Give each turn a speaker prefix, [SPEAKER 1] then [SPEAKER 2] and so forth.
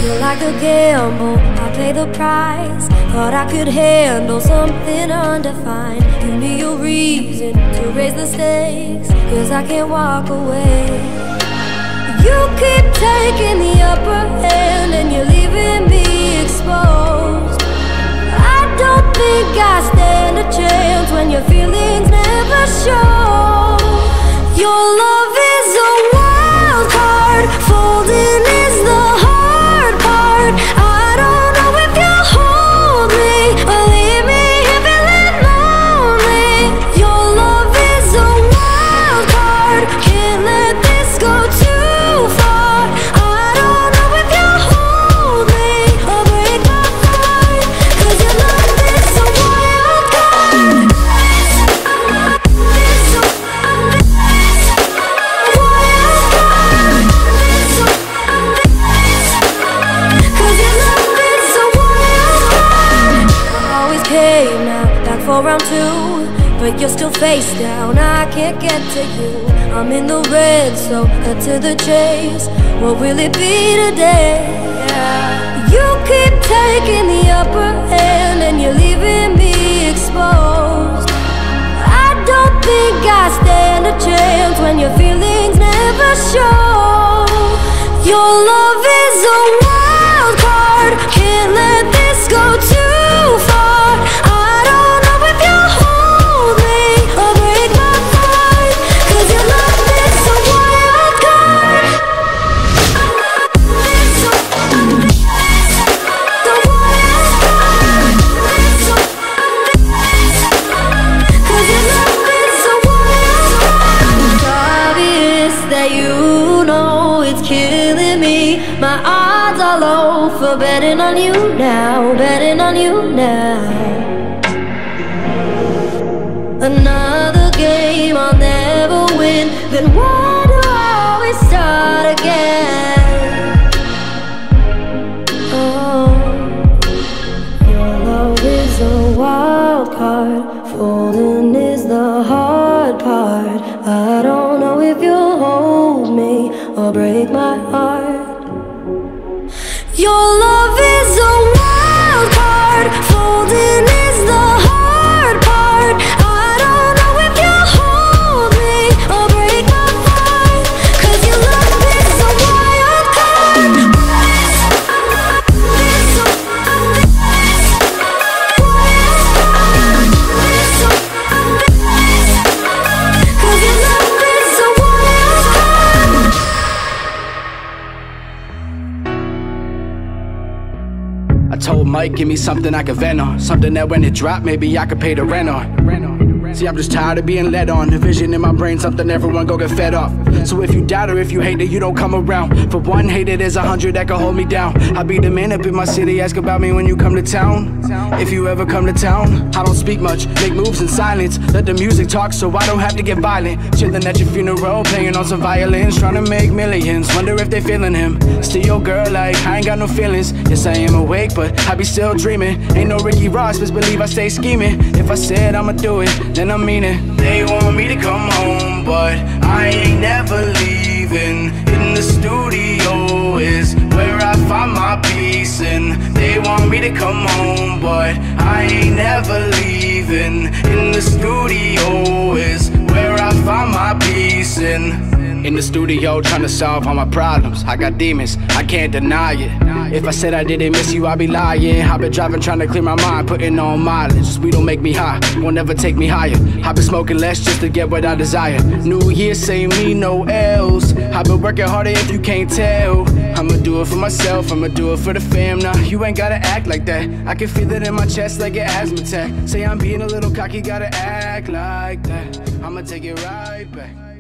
[SPEAKER 1] Feel like a gamble, I pay the price. Thought I could handle something undefined. Give me a reason to raise the stakes, 'cause I can't walk away. You keep taking the upper hand and you're leaving me exposed. I don't think I stand a chance when your feelings never show. Your love is a wild card, folding is the hard part. I don't know if you'll hold me or leave me here feeling lonely. Your love is a wild card, can't let this go too far. I don't know if you'll hold me or break my heart, 'cause your love is a wild card. For round two, but you're still face down, I can't get to you. I'm in the red, so cut to the chase. What will it be today? You keep taking the upper hand and you're leaving me exposed. I don't think I stand a chance when your feelings never show. Your love is a wild card, can't let this go too far. My odds are low for betting on you now, betting on you now. Another game I'll never win, then why do I always start again? Oh, your love is a wild card, folding is the hard part. I don't know if you'll hold me or break my heart. Your love is a wild card, folding is the hard part. I don't know if you'll hold me or break my heart, 'cause your love is a wild card. 'Cause your love is a wild card.
[SPEAKER 2] I told Mike, give me something I can vent on, something that when it drop, maybe I could pay the rent on. See, I'm just tired of being led on. The vision in my brain, something everyone go get fed off. So if you doubt or if you hate it, you don't come around. For one hater, there's 100 that can hold me down. I'll be the man up in my city, ask about me when you come to town. If you ever come to town, I don't speak much, make moves in silence. Let the music talk so I don't have to get violent. Chilling at your funeral, playing on some violins, trying to make millions, wonder if they feeling him. Still your girl, like, I ain't got no feelings. Yes, I am awake, but I be still dreaming. Ain't no Ricky Ross, best believe I stay scheming. If I said I'ma do it, then I mean it. They want me to come home, but I ain't never leaving. In the studio is where I find my peace, and they want me to come home, but I ain't never leaving. In the studio is where I find my peace, and in the studio trying to solve all my problems. I got demons, I can't deny it. If I said I didn't miss you, I'd be lying. I've been driving trying to clear my mind, putting on mileage. We don't make me high, won't never take me higher. I've been smoking less just to get what I desire. New Year, say me no else. I've been working harder if you can't tell. I'ma do it for myself, I'ma do it for the fam. Nah, you ain't gotta act like that. I can feel it in my chest like an asthma attack. Say I'm being a little cocky, gotta act like that. I'ma take it right back.